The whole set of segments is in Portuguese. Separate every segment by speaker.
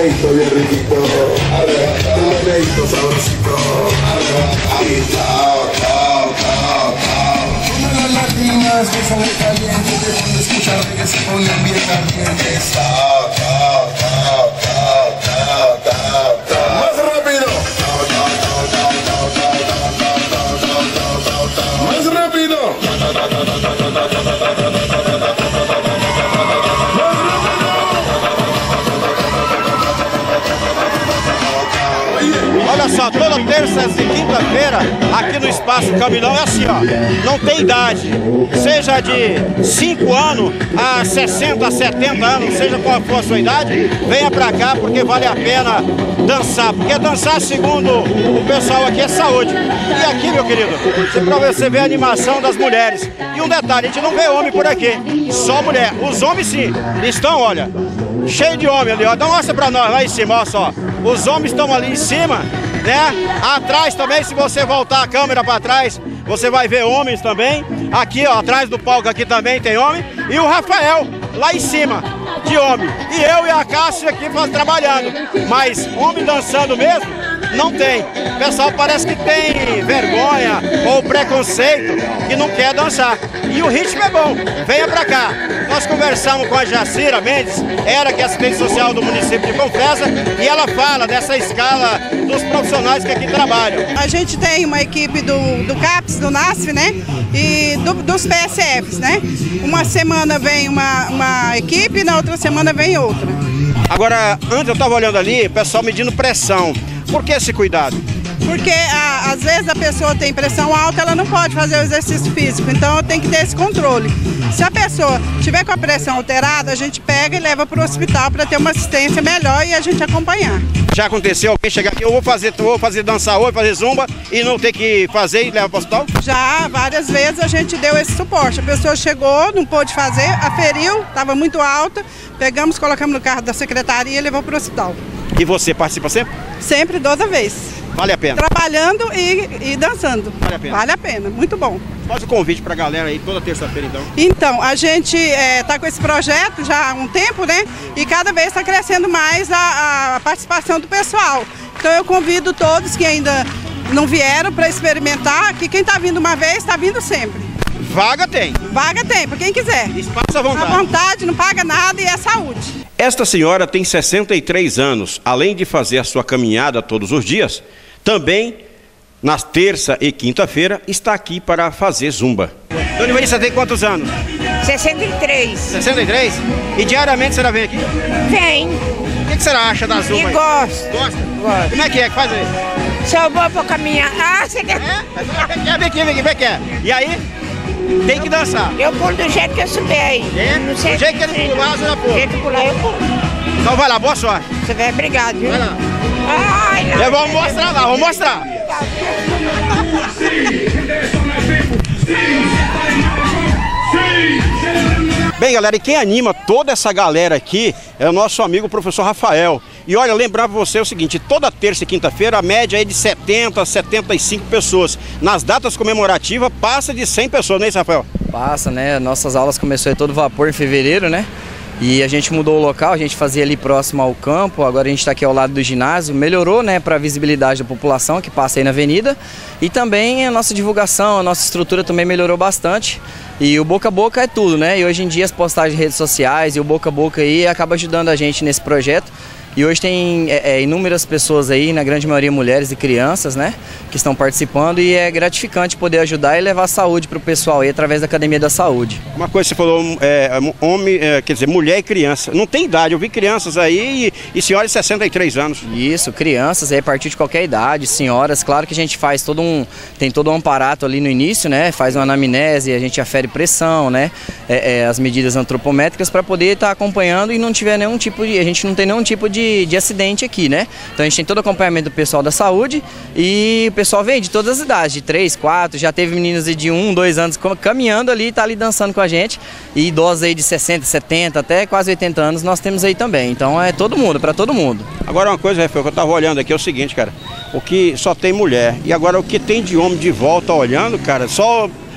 Speaker 1: meneito bien riquito, un meneito sabrosito. Como las latinas que son calientes, de cuando escuchan que se ponen bien calientes. Más rápido. Más rápido.
Speaker 2: Olha só, toda terça e quinta-feira, aqui no Espaço Camilão é assim, ó, não tem idade, seja de 5 anos a 60, 70 anos, seja qual for a sua idade, venha pra cá porque vale a pena dançar, porque dançar, segundo o pessoal aqui, é saúde. E aqui, meu querido, pra você ver a animação das mulheres. E um detalhe, a gente não vê homem por aqui, só mulher. Os homens sim, estão, olha, cheio de homem ali, ó. Então mostra pra nós lá em cima, olha só. Os homens estão ali em cima, né? Atrás também, se você voltar a câmera para trás, você vai ver homens também. Aqui, ó, atrás do palco aqui também tem homem. E o Rafael, lá em cima, de homem. E eu e a Cássia aqui trabalhando. Mas homem dançando mesmo, não tem. O pessoal parece que tem vergonha ou preconceito que não quer dançar. E o ritmo é bom, venha pra cá. Nós conversamos com a Jacira Mendes, ela que é assistente social do município de Confresa, e ela fala dessa escala dos profissionais que aqui trabalham.
Speaker 3: A gente tem uma equipe do CAPS, do NASF, né? E dos PSFs, né? Uma semana vem uma equipe, na outra semana vem outra.
Speaker 2: Agora, antes eu estava olhando ali, o pessoal medindo pressão. Por que esse cuidado?
Speaker 3: Porque às vezes a pessoa tem pressão alta, ela não pode fazer o exercício físico, então tem que ter esse controle. Se a pessoa tiver com a pressão alterada, a gente pega e leva para o hospital para ter uma assistência melhor e a gente acompanhar.
Speaker 2: Já aconteceu alguém chegar aqui, eu vou fazer dançar hoje, fazer zumba e não ter que fazer e levar para o hospital?
Speaker 3: Já, várias vezes a gente deu esse suporte. A pessoa chegou, não pôde fazer, aferiu, estava muito alta, pegamos, colocamos no carro da secretaria e levou para o hospital.
Speaker 2: E você participa sempre?
Speaker 3: Sempre, toda vez.
Speaker 2: Vale a pena?
Speaker 3: Trabalhando e dançando.
Speaker 2: Vale a pena?
Speaker 3: Vale a pena, muito bom.
Speaker 2: Faz o convite pra galera aí toda terça-feira então.
Speaker 3: Então, a gente tá com esse projeto já há um tempo, né? E cada vez está crescendo mais a participação do pessoal. Então eu convido todos que ainda não vieram para experimentar, que quem está vindo uma vez, está vindo sempre.
Speaker 2: Vaga tem?
Speaker 3: Vaga tem, para quem quiser.
Speaker 2: Espaço à vontade.
Speaker 3: À vontade, não paga nada e é saúde.
Speaker 2: Esta senhora tem 63 anos. Além de fazer a sua caminhada todos os dias, também, na terça e quinta-feira, está aqui para fazer zumba. Dona Ivani, você tem quantos anos?
Speaker 4: 63.
Speaker 2: 63? E diariamente você já vem aqui?
Speaker 4: Vem.
Speaker 2: O que você acha da zumba?
Speaker 4: E gosto.
Speaker 2: Gosta?
Speaker 4: Gosto.
Speaker 2: Como é que faz aí?
Speaker 4: Se eu vou pra caminhar... Ah, você quer...
Speaker 2: Vem aqui. E aí? Tem que dançar.
Speaker 4: Eu pulo do jeito que eu subir aí.
Speaker 2: É?
Speaker 4: Não sei
Speaker 2: do jeito que ele pular, você já pula.
Speaker 4: Do jeito que pular, eu pulo.
Speaker 2: Então vai lá, boa sorte.
Speaker 4: Você vai, obrigado, viu?
Speaker 2: Vai lá.
Speaker 4: Ai, não.
Speaker 2: Eu vou mostrar lá, vou mostrar. Bem, galera, e quem anima toda essa galera aqui é o nosso amigo professor Rafael. E olha, lembrar para você o seguinte, toda terça e quinta-feira a média é de 70 a 75 pessoas. Nas datas comemorativas passa de 100 pessoas, não é isso, Rafael?
Speaker 5: Passa, né? Nossas aulas começaram a todo vapor em fevereiro, né? E a gente mudou o local, a gente fazia ali próximo ao campo, agora a gente está aqui ao lado do ginásio, melhorou, né, para a visibilidade da população que passa aí na avenida e também a nossa divulgação, a nossa estrutura também melhorou bastante e o boca a boca é tudo, né, e hoje em dia as postagens de redes sociais e o boca a boca aí acaba ajudando a gente nesse projeto. E hoje tem inúmeras pessoas aí, na grande maioria mulheres e crianças, né, que estão participando e é gratificante poder ajudar e levar saúde para o pessoal aí através da Academia da Saúde. Uma coisa que você falou, homem, quer dizer, mulher e criança. Não tem idade, eu vi crianças aí e senhoras de 63 anos. Isso, crianças aí a partir de qualquer idade, senhoras, claro que a gente faz tem todo um aparato ali no início, né, faz uma anamnese, a gente afere pressão, né, as medidas antropométricas para poder estar acompanhando e não tiver nenhum tipo de, a gente não tem nenhum tipo de acidente aqui, né? Então a gente tem todo o acompanhamento do pessoal da saúde e o pessoal vem de todas as idades, de 3, 4, já teve meninos de 1, 2 anos caminhando ali, tá ali dançando com a gente e idosos aí de 60, 70, até quase 80 anos nós temos aí também, então é todo mundo, para todo mundo. Agora uma coisa, Rafael, que eu tava olhando aqui é o seguinte, cara, o que só tem mulher e agora o que tem de homem de volta olhando, cara, só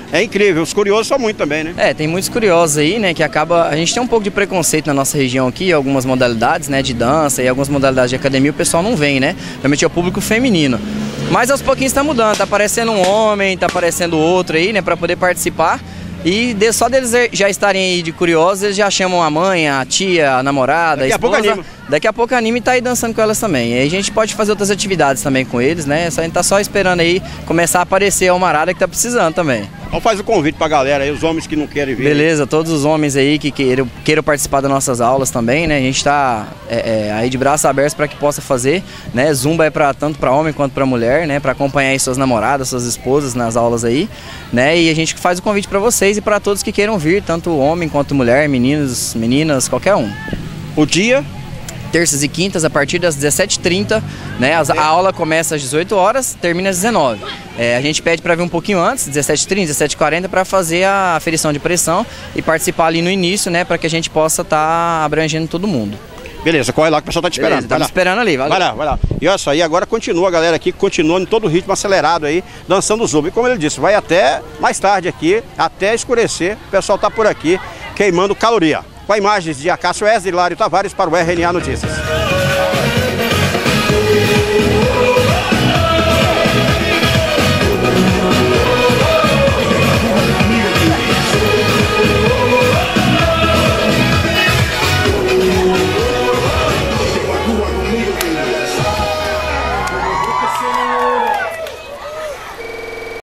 Speaker 2: É incrível, os curiosos são muito também, né?
Speaker 5: É, tem muitos curiosos aí, né, que acaba... A gente tem um pouco de preconceito na nossa região aqui, algumas modalidades, né, de dança e algumas modalidades de academia, o pessoal não vem, né? Realmente é o público feminino. Mas aos pouquinhos está mudando, tá aparecendo um homem, tá aparecendo outro aí, né, para poder participar. E só deles já estarem aí de curiosos, eles já chamam a mãe, a tia, a namorada, a esposa. Daqui a pouco anima e tá aí dançando com elas também. E aí a gente pode fazer outras atividades também com eles, né? A gente tá só esperando aí começar a aparecer a Almarada que tá precisando também.
Speaker 2: Então faz o convite pra galera aí, os homens que não querem vir.
Speaker 5: Beleza, todos os homens aí que queiram participar das nossas aulas também, né? A gente tá aí de braços abertos para que possa fazer, né? Zumba é tanto para homem quanto para mulher, né? Para acompanhar aí suas namoradas, suas esposas nas aulas aí, né? E a gente faz o convite para vocês e para todos que queiram vir, tanto homem quanto mulher, meninos, meninas, qualquer um.
Speaker 2: O dia?
Speaker 5: Terças e quintas, a partir das 17h30, né? A aula começa às 18 horas, termina às 19h. A gente pede para vir um pouquinho antes, 17h30, 17h40, para fazer a aferição de pressão e participar ali no início, né? Para que a gente possa estar abrangendo todo mundo.
Speaker 2: Beleza, corre lá que o pessoal tá te esperando.
Speaker 5: Tá me esperando ali, valeu.
Speaker 2: Vai lá. E olha só, e agora continua a galera aqui, continua em todo o ritmo acelerado aí, dançando o zumba. E como ele disse, vai até mais tarde aqui, até escurecer, o pessoal tá por aqui queimando caloria. Com imagens de Acácio Hilário Tavares para o RNA Notícias.